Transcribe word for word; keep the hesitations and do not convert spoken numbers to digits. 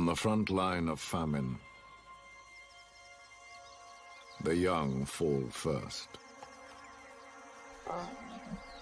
On the front line of famine, the young fall first.